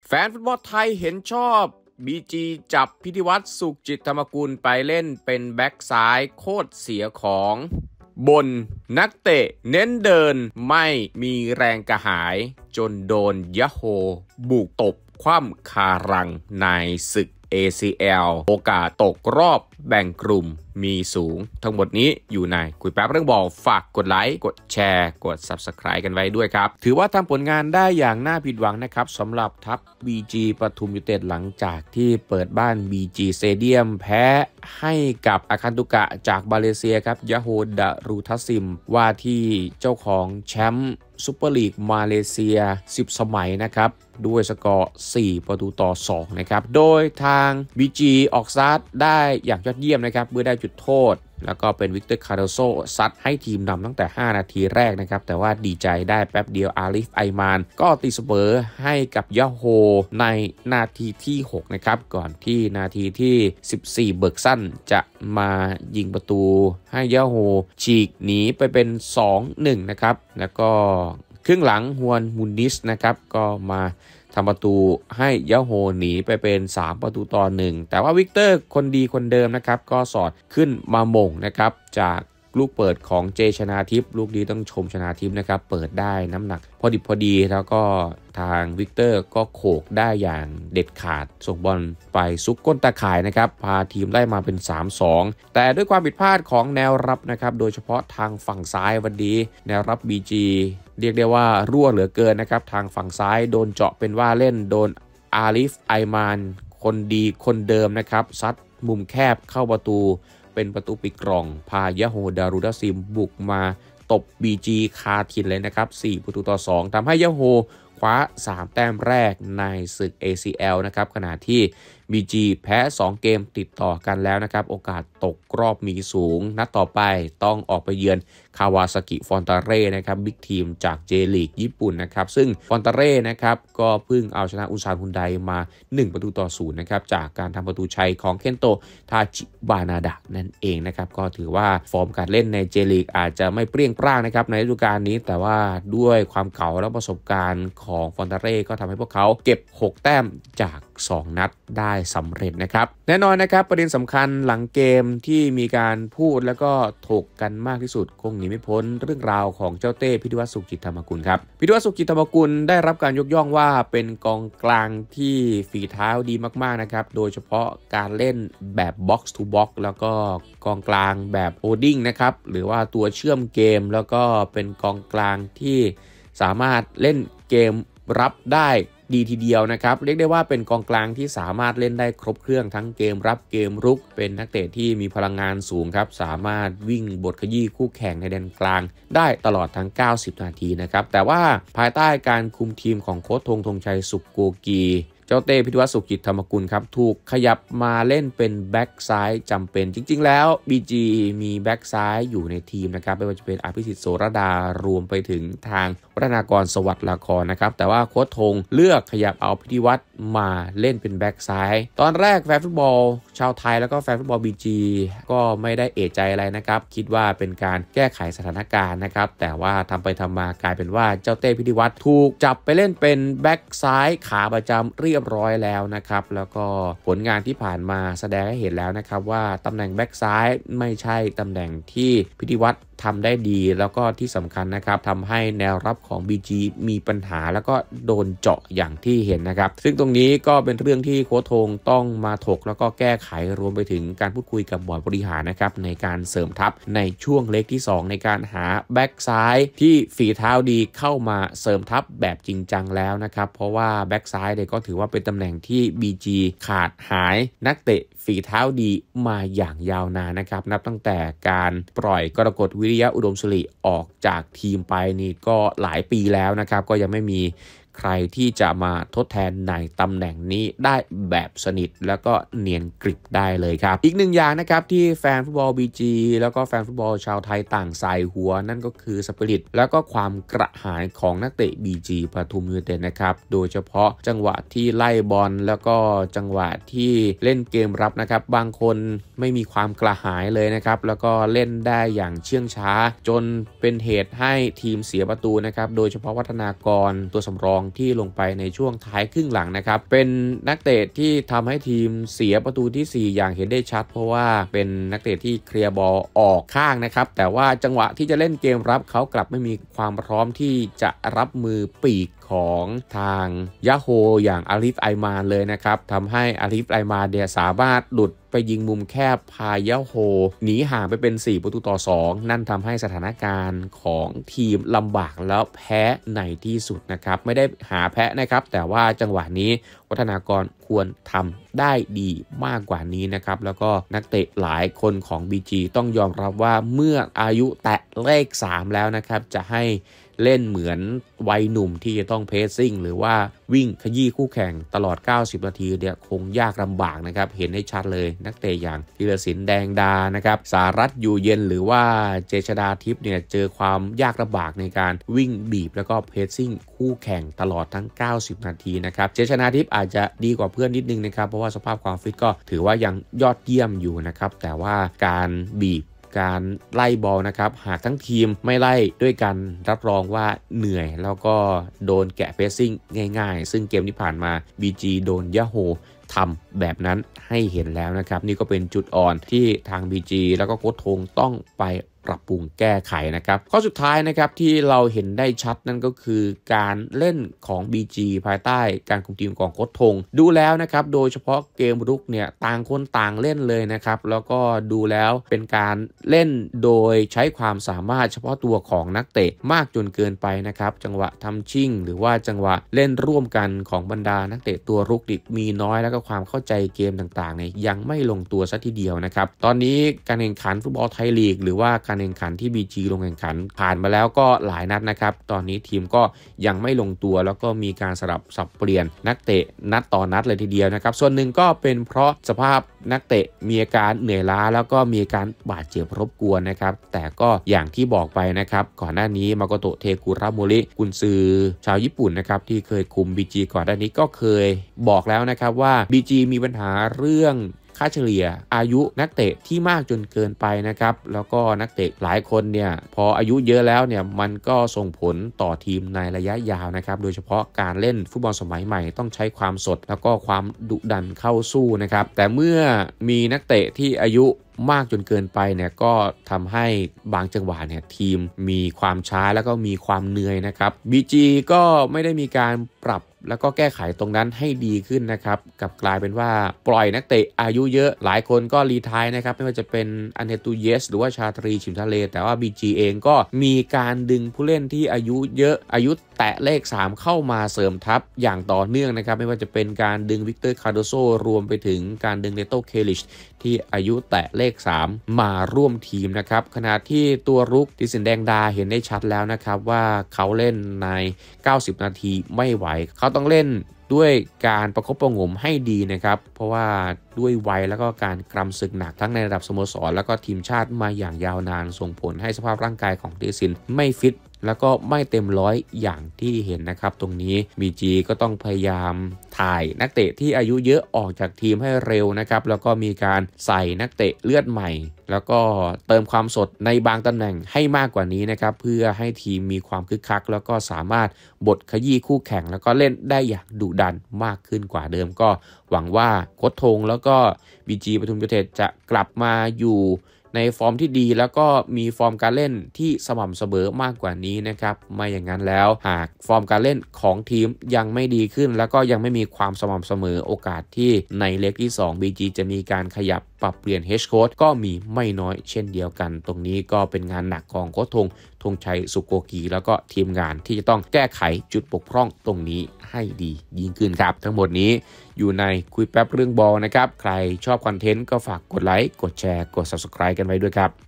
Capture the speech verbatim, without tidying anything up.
แฟนฟุตบอลไทยเห็นชอบ บี จี จับพิธีวัฒน์สุขจิตธรรมกุลไปเล่นเป็นแบ็กซ้ายโคตรเสียของบนนักเตะเน้นเดินไม่มีแรงกระหายจนโดนยะโฮบุกตบคว่ำคารังในศึก เอ ซี แอล โอกาสตกรอบแบ่งกลุ่มมีสูงทั้งหมดนี้อยู่ในคุยแป๊บเรื่องบอลฝากกดไลค์กดแชร์กด ซับสไครบ์ กันไว้ด้วยครับถือว่าทำผลงานได้อย่างน่าผิดหวังนะครับสำหรับทัพ บี จี ปทุมยูไนเต็ดหลังจากที่เปิดบ้าน บี จี Stadium แพ้ให้กับอาคันตุกะจากมาเลเซียครับยะโฮดารูทัสซิมว่าที่เจ้าของแชมป์ซุปเปอร์ลีกมาเลเซียสิบสมัยนะครับด้วยสกอร์สี่ประตูต่อสองนะครับโดยทาง บี จี ออกสตาร์ทได้อย่างยอดเยี่ยมนะครับเมื่อได้จุดโทษแล้วก็เป็นวิกเตอร์คาร์โดโซซัดให้ทีมนำตั้งแต่ห้านาทีแรกนะครับแต่ว่าดีใจได้แป๊บเดียวอาลิฟไอมานก็ตีเสมอให้กับยะโฮในนาทีที่หกนะครับก่อนที่นาทีที่สิบสี่เบิกสั้นจะมายิงประตูให้ยะโฮฉีกหนีไปเป็นสองหนึ่งนะครับแล้วก็ครึ่งหลังฮวนมูนิสนะครับก็มาทำประตูให้ยะโฮหนีไปเป็นสามประตูต่อหนึ่งแต่ว่าวิกเตอร์คนดีคนเดิมนะครับก็สอดขึ้นมาหม่งนะครับจากลูกเปิดของเจชนาทิพย์ลูกดีต้องชมชนาทิพย์นะครับเปิดได้น้ำหนักพอดิบพอดีแล้วก็ทางวิกเตอร์ก็โขกได้อย่างเด็ดขาดส่งบอลไปซุกก้นตาข่ายนะครับพาทีมไล่มาเป็น สามสอง แต่ด้วยความผิดพลาดของแนวรับนะครับโดยเฉพาะทางฝั่งซ้ายวันนี้แนวรับ บี จี เรียกได้ว่ารั่วเหลือเกินนะครับทางฝั่งซ้ายโดนเจาะเป็นว่าเล่นโดนอาลิฟไอมานคนดีคนเดิมนะครับซัดมุมแคบเข้าประตูเป็นประตูปิดกล่องพายะโฮดารูดัสซิมบุกมาตบ บี จี คาทินเลยนะครับสี่ประตูต่อสองทำให้ยะโฮคว้าสามแต้มแรกในศึก เอ ซี แอล นะครับขณะที่ บี จี แพ้สองเกมติดต่อกันแล้วนะครับโอกาสตกรอบมีสูงนัดต่อไปต้องออกไปเยือนคาวาซากิฟอนตาเร่นะครับบิ๊กทีมจากเจลีกญี่ปุ่นนะครับซึ่งฟอนตาเร่นะครับก็เพิ่งเอาชนะอุซานฮุนไดมาหนึ่งประตูต่อศูนย์นะครับจากการทำประตูชัยของเคนโตทาจิบานาดะนั่นเองนะครับก็ถือว่าฟอร์มการเล่นในเจลีกอาจจะไม่เปรี้ยงปร้างนะครับในฤดูกาลนี้แต่ว่าด้วยความเก่าและประสบการณ์ของฟอนตาเร่ก็ทำให้พวกเขาเก็บหกแต้มจากสองนัดได้สำเร็จนะครับแน่นอนนะครับประเด็นสำคัญหลังเกมที่มีการพูดแล้วก็ถกกันมากที่สุดคงหนีไม่พ้นเรื่องราวของเจ้าเต้พิธีวัฒน์สุขจิตธรรมกุลครับพิธีวัฒน์สุขจิตธรรมกุลได้รับการยกย่องว่าเป็นกองกลางที่ฝีเท้าดีมากๆนะครับโดยเฉพาะการเล่นแบบ box to box แล้วก็กองกลางแบบโฮดดิ้งนะครับหรือว่าตัวเชื่อมเกมแล้วก็เป็นกองกลางที่สามารถเล่นเกมรับได้ดีทีเดียวนะครับเรียกได้ว่าเป็นกองกลางที่สามารถเล่นได้ครบเครื่องทั้งเกมรับเกมรุกเป็นนักเตะที่มีพลังงานสูงครับสามารถวิ่งบทขยี้คู่แข่งในแดนกลางได้ตลอดทั้งเก้าสิบนาทีนะครับแต่ว่าภายใต้การคุมทีมของโค้ชธงธงชัยสุขโกกีเจ้าเต้พิธีวัฒน์สุขจิตธรรมกุลครับถูกขยับมาเล่นเป็นแบ็กซ้ายจำเป็นจริงๆแล้ว บี จี มีแบ็กซ้ายอยู่ในทีมนะครับไม่ว่าจะเป็นอภิสิทธิ์โสรดารวมไปถึงทางวัฒนากรสวัสดิ์ละครนะครับแต่ว่าโค้ชธงเลือกขยับเอาพิธีวัฒน์มาเล่นเป็นแบ็กซ้ายตอนแรกแฟนฟุตบอลชาวไทยแล้วก็แฟนฟุตบอล บี จี ก็ไม่ได้เอะใจอะไรนะครับคิดว่าเป็นการแก้ไขสถานการณ์นะครับแต่ว่าทำไปทำมากลายเป็นว่าเจ้าเต้พิธีวัฒน์ถูกจับไปเล่นเป็นแบ็กซ้ายขาประจำเรียบร้อยแล้วนะครับแล้วก็ผลงานที่ผ่านมาแสดงให้เห็นแล้วนะครับว่าตำแหน่งแบ็กซ้ายไม่ใช่ตำแหน่งที่พิธีวัฒน์ทำได้ดีแล้วก็ที่สำคัญนะครับทำให้แนวรับของ บี จี มีปัญหาแล้วก็โดนเจาะอย่างที่เห็นนะครับซึ่งตรงนี้ก็เป็นเรื่องที่โค้ชธงต้องมาถกแล้วก็แก้ไขรวมไปถึงการพูดคุยกับบอร์ดบริหารนะครับในการเสริมทัพในช่วงเล็กที่สองในการหาแบ็กซ้ายที่ฝีเท้าดีเข้ามาเสริมทัพแบบจริงจังแล้วนะครับเพราะว่าแบ็กซ้ายเนี่ยก็ถือว่าเป็นตำแหน่งที่ บี จี ขาดหายนักเตะฝีเท้าดีมาอย่างยาวนานนะครับนับตั้งแต่การปล่อยกรกฎวิริยะอุดมสิริออกจากทีมไปนี่ก็หลายปีแล้วนะครับก็ยังไม่มีใครที่จะมาทดแทนในตำแหน่งนี้ได้แบบสนิทแล้วก็เนียนกริบได้เลยครับอีกหนึ่งอย่างนะครับที่แฟนฟุตบอล บี จี แล้วก็แฟนฟุตบอลชาวไทยต่างใส่หัวนั่นก็คือสปิริตแล้วก็ความกระหายของนักเตะ บี จี ปทุมยูไนเต็ดนะครับโดยเฉพาะจังหวะที่ไล่บอลแล้วก็จังหวะที่เล่นเกมรับนะครับบางคนไม่มีความกระหายเลยนะครับแล้วก็เล่นได้อย่างเชื่องช้าจนเป็นเหตุให้ทีมเสียประตูนะครับโดยเฉพาะวัฒนากรตัวสำรองที่ลงไปในช่วงท้ายครึ่งหลังนะครับเป็นนักเตะที่ทำให้ทีมเสียประตูที่สี่อย่างเห็นได้ชัดเพราะว่าเป็นนักเตะที่เคลียร์บอลออกข้างนะครับแต่ว่าจังหวะที่จะเล่นเกมรับเขากลับไม่มีความพร้อมที่จะรับมือปีกของทางยะโฮอย่างอาลิฟไอมานเลยนะครับทำให้อาลิฟไอมานเนี่ยสามารถหลุดไปยิงมุมแคบพายะโฮหนีห่างไปเป็นสี่ประตูต่อสองนั่นทำให้สถานการณ์ของทีมลำบากแล้วแพ้ในที่สุดนะครับไม่ได้หาแพ้นะครับแต่ว่าจังหวะนี้วัฒนากรควรทำได้ดีมากกว่านี้นะครับแล้วก็นักเตะหลายคนของ บี จี ต้องยอมรับว่าเมื่ออายุแตะเลขสามแล้วนะครับจะให้เล่นเหมือนวัยหนุ่มที่จะต้องเพสซิ่งหรือว่าวิ่งขยี้คู่แข่งตลอดเก้าสิบนาทีเนี่ยคงยากลำบากนะครับเห็นได้ชัดเลยนักเตะอย่างธีรศิลป์แดงดานะครับสารัตน์อยู่เย็นหรือว่าเจษฎาทิพย์เนี่ยเจอความยากลำบากในการวิ่งบีบแล้วก็เพสซิ่งคู่แข่งตลอดทั้งเก้าสิบนาทีนะครับเจษฎาทิพย์อาจจะดีกว่าเพื่อนนิดนึงนะครับเพราะว่าสภาพความฟิตก็ถือว่ายังยอดเยี่ยมอยู่นะครับแต่ว่าการบีบการไล่บอลนะครับหากทั้งทีมไม่ไล่ด้วยกันรับรองว่าเหนื่อยแล้วก็โดนแกะเพสซิ่งง่ายๆซึ่งเกมที่ผ่านมา บี จี โดนยะโฮทำแบบนั้นให้เห็นแล้วนะครับนี่ก็เป็นจุดอ่อนที่ทาง บี จี แล้วก็โค้ชธงต้องไปปรับปรุงแก้ไขนะครับข้อสุดท้ายนะครับที่เราเห็นได้ชัดนั่นก็คือการเล่นของ บี จี ภายใต้การคุมทีมของโค้ชธงดูแล้วนะครับโดยเฉพาะเกมรุกเนี่ยต่างคนต่างเล่นเลยนะครับแล้วก็ดูแล้วเป็นการเล่นโดยใช้ความสามารถเฉพาะตัวของนักเตะมากจนเกินไปนะครับจังหวะทำชิ่งหรือว่าจังหวะเล่นร่วมกันของบรรดานักเตะตัวรุกดิมีน้อยแล้วก็ความเข้าใจเกมต่างๆเนี่ยยังไม่ลงตัวซะทีเดียวนะครับตอนนี้การแข่งขันฟุตบอลไทยลีกหรือว่าการแข่งขันที่ บี จี ลงแข่งขันผ่านมาแล้วก็หลายนัดนะครับตอนนี้ทีมก็ยังไม่ลงตัวแล้วก็มีการสลับสับเปลี่ยนนักเตะนัดต่อนัดเลยทีเดียวนะครับส่วนหนึ่งก็เป็นเพราะสภาพนักเตะมีอาการเหนื่อยล้าแล้วก็มีการบาดเจ็บรบกวนนะครับแต่ก็อย่างที่บอกไปนะครับก่อนหน้านี้มาโกโตะเทกุระโมริกุนซือชาวญี่ปุ่นนะครับที่เคยคุม บี จี ก่อนหน้านี้ก็เคยบอกแล้วนะครับว่า บี จี มีปัญหาเรื่องค่าเฉลี่ยอายุนักเตะที่มากจนเกินไปนะครับแล้วก็นักเตะหลายคนเนี่ยพออายุเยอะแล้วเนี่ยมันก็ส่งผลต่อทีมในระยะยาวนะครับโดยเฉพาะการเล่นฟุตบอลสมัยใหม่ต้องใช้ความสดแล้วก็ความดุดันเข้าสู้นะครับแต่เมื่อมีนักเตะที่อายุมากจนเกินไปเนี่ยก็ทำให้บางจังหวะเนี่ยทีมมีความช้าแล้วก็มีความเหนื่อยนะครับ บี จี ก็ไม่ได้มีการปรับแล้วก็แก้ไขตรงนั้นให้ดีขึ้นนะครับกลับกลายเป็นว่าปล่อยนักเตะอายุเยอะหลายคนก็รีไทร์นะครับไม่ว่าจะเป็นอันเนตูเยสหรือว่าชาตรีฉิมทะเลแต่ว่า บี จี เองก็มีการดึงผู้เล่นที่อายุเยอะอายุแตะเลขสามเข้ามาเสริมทัพอย่างต่อเนื่องนะครับไม่ว่าจะเป็นการดึงวิกเตอร์คาร์โดโซรวมไปถึงการดึงเนโตเคลิชที่อายุแตะเลขสามมาร่วมทีมนะครับขณะที่ตัวรุกธีรศิลป์แดงดาเห็นได้ชัดแล้วนะครับว่าเขาเล่นในเก้าสิบนาทีไม่ไหวเขาต้องเล่นด้วยการประคบประหงมให้ดีนะครับเพราะว่าด้วยวัยแล้วก็การกรำศึกหนักทั้งในระดับสโมสรแล้วก็ทีมชาติมาอย่างยาวนานส่งผลให้สภาพร่างกายของธีรศิลป์ไม่ฟิตแล้วก็ไม่เต็มร้อยอย่างที่เห็นนะครับตรงนี้ บี จี ก็ต้องพยายามถ่ายนักเตะที่อายุเยอะออกจากทีมให้เร็วนะครับแล้วก็มีการใส่นักเตะเลือดใหม่แล้วก็เติมความสดในบางตำแหน่งให้มากกว่านี้นะครับเพื่อให้ทีมมีความคึกคักแล้วก็สามารถบดขยี้คู่แข่งแล้วก็เล่นได้อย่างดุดันมากขึ้นกว่าเดิมก็หวังว่าโค้ชธงแล้วก็ บี จี ปทุมยูไนเต็ดจะกลับมาอยู่ในฟอร์มที่ดีแล้วก็มีฟอร์มการเล่นที่สม่ำเสมอมากกว่านี้นะครับไม่อย่างนั้นแล้วหากฟอร์มการเล่นของทีมยังไม่ดีขึ้นแล้วก็ยังไม่มีความสม่ำเสมอโอกาสที่ในเล็กที่สอง บี จี จะมีการขยับปรับเปลี่ยน เฮด โค้ชก็มีไม่น้อยเช่นเดียวกันตรงนี้ก็เป็นงานหนักของโค้ชธงธงชัยสุโกกีแล้วก็ทีมงานที่จะต้องแก้ไขจุดบกพร่องตรงนี้ให้ดียิ่งขึ้นครับทั้งหมดนี้อยู่ในคุยแป๊บเรื่องบอลนะครับใครชอบคอนเทนต์ก็ฝากกดไลค์กดแชร์กด ซับสไครบ์ กันไว้ด้วยครับ